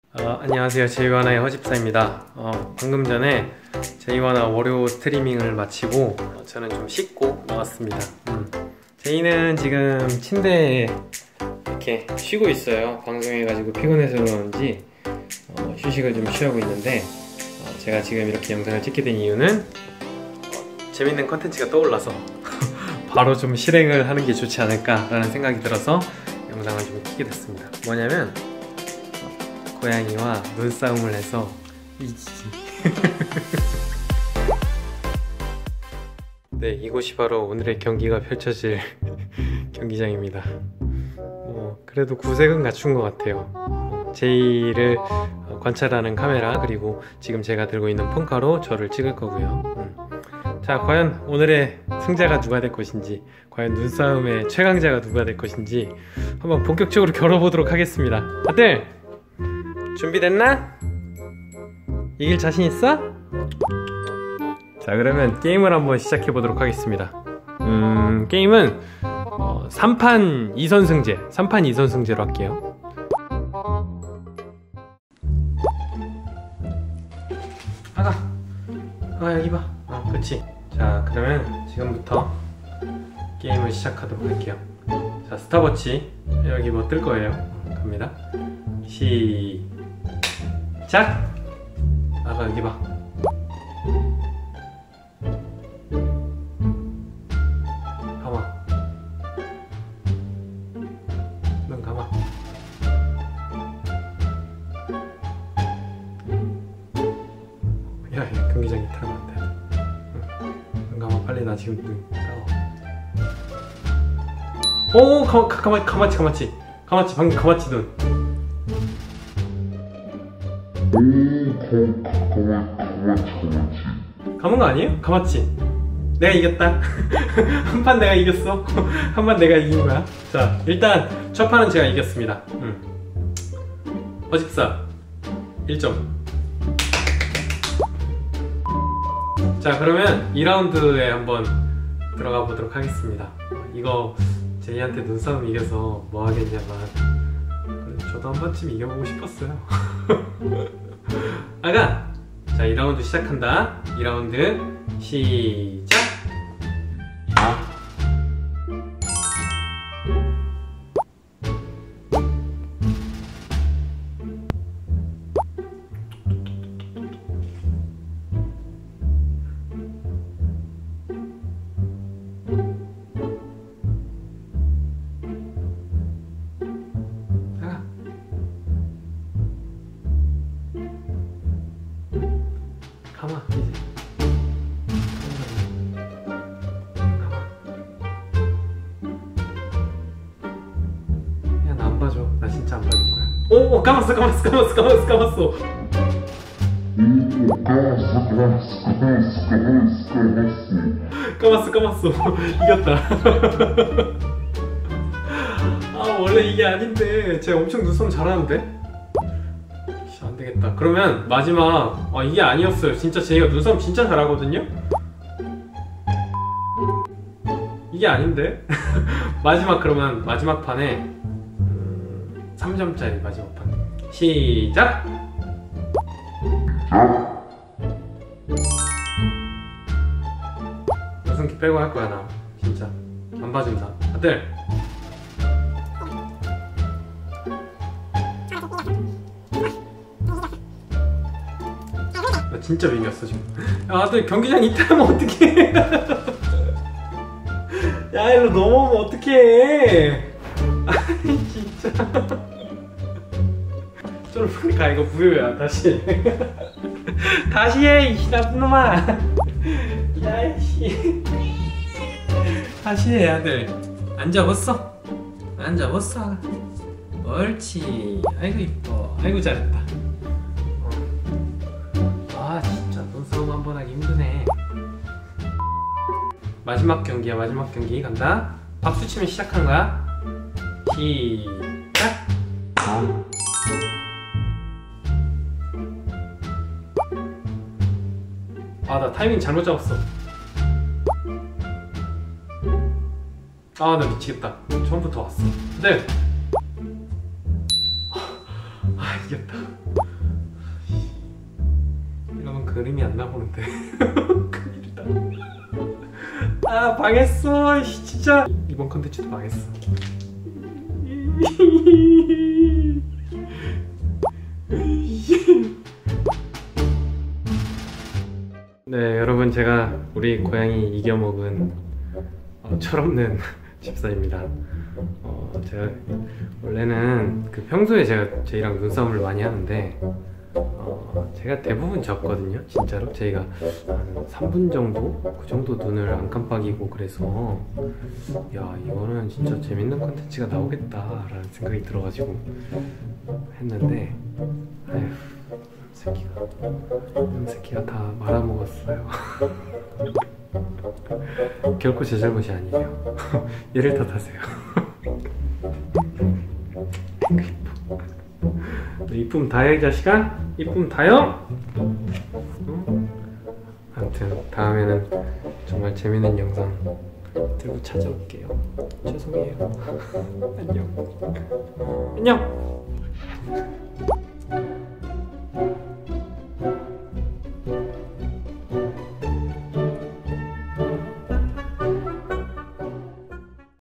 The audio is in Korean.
안녕하세요. 제이와나의 허집사입니다. 방금 전에 제이와나 월요 스트리밍을 마치고 저는 좀 씻고 나왔습니다. 제이는 지금 침대에 이렇게 쉬고 있어요. 방송해가지고 피곤해서 그런지 휴식을 좀 취하고 있는데, 제가 지금 이렇게 영상을 찍게 된 이유는 재밌는 컨텐츠가 떠올라서 바로 좀 실행을 하는 게 좋지 않을까 라는 생각이 들어서 영상을 좀 찍게 됐습니다. 뭐냐면 고양이와 눈싸움을 해서 이기기. 네, 이곳이 바로 오늘의 경기가 펼쳐질 경기장입니다. 그래도 구색은 갖춘 것 같아요. 제이를 관찰하는 카메라, 그리고 지금 제가 들고 있는 폰카로 저를 찍을 거고요. 자, 과연 오늘의 승자가 누가 될 것인지, 과연 눈싸움의 최강자가 누가 될 것인지 한번 본격적으로 겨뤄보도록 하겠습니다. 다들 준비됐나? 이길 자신 있어? 자, 그러면 게임을 한번 시작해 보도록 하겠습니다. 게임은 3판 2선승제 3판 2선승제로 할게요. 여기 봐. 그치. 자, 그러면 지금부터 게임을 시작하도록 할게요. 자, 스탑워치 여기 뭐 뜰 거예요. 갑니다. 시작! 여기 봐. 감아. 눈 감아. 야, 경기장에 타면 안 돼. 눈 감아, 빨리. 나 지금 눈 감아. 오, 가마치. 방금 가마치 눈. 감은 거 아니에요? 가마치. 내가 이겼다. 한 판 내가 이겼어. 한 판 내가 이긴 거야. 자, 일단 첫 판은 제가 이겼습니다. 허집사 1점. 자, 그러면 2라운드에 한번 들어가 보도록 하겠습니다. 이거 제이한테 눈싸움 이겨서 뭐 하겠냐만, 저도 한 번쯤 이겨보고 싶었어요. 자, 2라운드 시작한다. 2라운드 시작! 가마, 이제. 가마. 야, 나 안 봐줘. 나 진짜 안 봐줄 거야. 오, 감았어. 감았어. 이겼다. 원래 이게 아닌데. 제가 엄청 눈썹 잘하는데? 안되겠다. 그러면 마지막, 이게 아니었어요. 진짜 제이가 눈싸움 진짜 잘하거든요? 이게 아닌데? 그러면 마지막 판에 3점짜리 마지막 판 시작! 웃음기 빼고 할 거야. 나 진짜 안 봐준다. 다들 나 진짜 이겼어 지금. 야, 아들 경기장 이탈하면 어떡해. 야, 일로 넘어오면 어떡해. 아이, 진짜. 저로 빨리 가. 이거 부여야. 다시 해, 이 나쁜 놈아. 야이씨. 다시 해, 아들. 안 잡았어? 옳지. 아이고 이뻐. 아이고 잘했다. 진짜 눈싸움 한번 하기 힘드네. 마지막 경기야. 마지막 경기 간다. 박수 치면 시작하는 거야. 시작! 나 타이밍 잘못 잡았어. 나 미치겠다. 처음부터 왔어. 네. 이겼다. 됐다. 이러면 그림이 안 나오는데. 큰일이다. 아 망했어. 진짜 이번 컨텐츠도 망했어. 네 여러분, 제가 우리 고양이 이겨먹은 철없는 집사입니다. 제가 원래는 평소에 제가 제이랑 눈싸움을 많이 하는데 제가 대부분 졌거든요. 진짜로 저희가 한 3분 정도? 그 정도 눈을 안 깜빡이고, 그래서 야 이거는 진짜 재밌는 콘텐츠가 나오겠다 라는 생각이 들어가지고 했는데, 아휴 새끼가 다 말아먹었어요. 결코 제 잘못이 아니에요. 얘를 탓하세요. 이쁨 다해 이 자식아? 이쁨 다요? 아무튼 다음에는 정말 재밌는 영상 들고 찾아올게요. 죄송해요. 안녕. 안녕.